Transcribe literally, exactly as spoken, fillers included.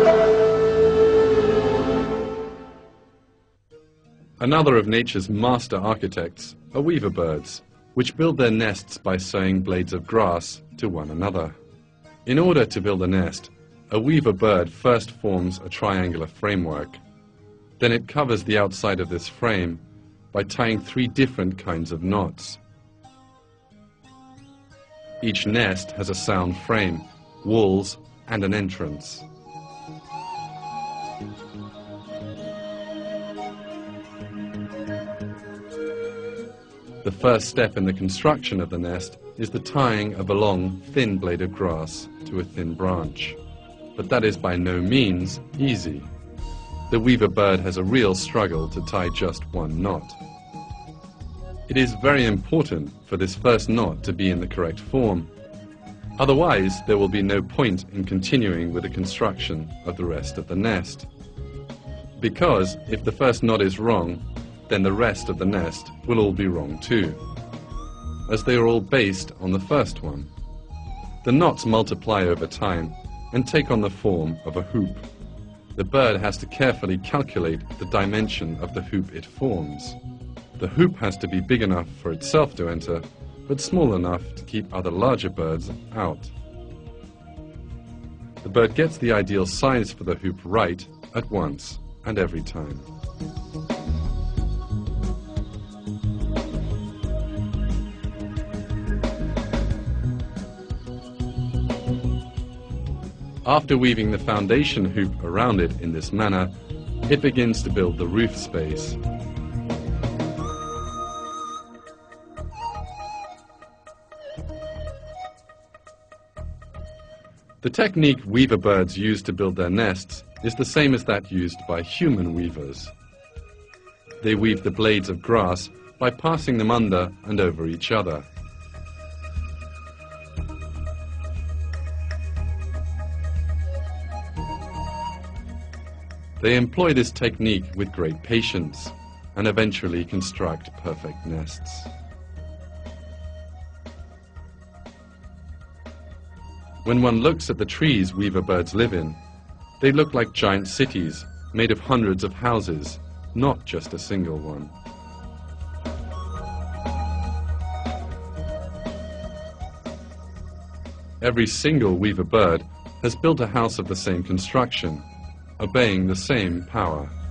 Another of nature's master architects are weaver birds, which build their nests by sewing blades of grass to one another. In order to build a nest, a weaver bird first forms a triangular framework. Then it covers the outside of this frame by tying three different kinds of knots. Each nest has a sound frame, walls, and an entrance. The first step in the construction of the nest is the tying of a long, thin blade of grass to a thin branch. But that is by no means easy. The weaver bird has a real struggle to tie just one knot. It is very important for this first knot to be in the correct form. Otherwise, there will be no point in continuing with the construction of the rest of the nest. Because if the first knot is wrong, then the rest of the nest will all be wrong too, as they are all based on the first one. The knots multiply over time and take on the form of a hoop. The bird has to carefully calculate the dimension of the hoop it forms. The hoop has to be big enough for itself to enter, but small enough to keep other larger birds out. The bird gets the ideal size for the hoop right at once and every time. After weaving the foundation hoop around it in this manner, it begins to build the roof space. The technique weaver birds use to build their nests is the same as that used by human weavers. They weave the blades of grass by passing them under and over each other. They employ this technique with great patience and eventually construct perfect nests. When one looks at the trees weaver birds live in, they look like giant cities made of hundreds of houses, not just a single one. Every single weaver bird has built a house of the same construction, obeying the same power.